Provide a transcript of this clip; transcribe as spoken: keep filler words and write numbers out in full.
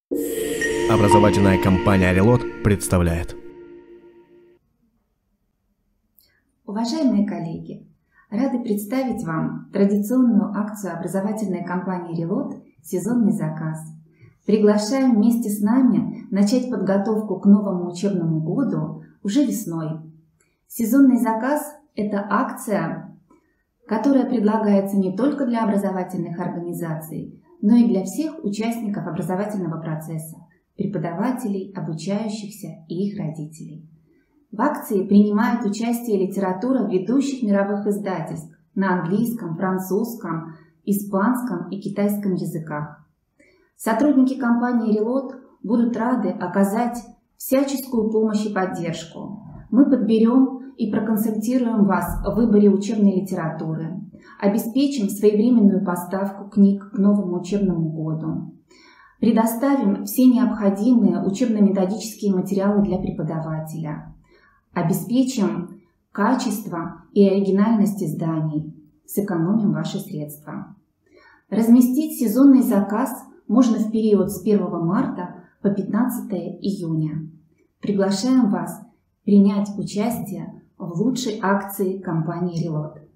Образовательная компания «Релот» представляет. Уважаемые коллеги, рады представить вам традиционную акцию образовательной компании «Релот» «Сезонный заказ». Приглашаем вместе с нами начать подготовку к новому учебному году уже весной. Сезонный заказ – это акция, которая предлагается не только для образовательных организаций, но и для всех участников образовательного процесса, преподавателей, обучающихся и их родителей. В акции принимает участие литература ведущих мировых издательств на английском, французском, испанском и китайском языках. Сотрудники компании «Релот» будут рады оказать всяческую помощь и поддержку. Мы подберем и проконсультируем вас в выборе учебной литературы, обеспечим своевременную поставку книг к новому учебному году, предоставим все необходимые учебно-методические материалы для преподавателя, обеспечим качество и оригинальность изданий, сэкономим ваши средства. Разместить сезонный заказ можно в период с первого марта по пятнадцатое июня. Приглашаем вас принять участие в лучшей акции компании «Релот».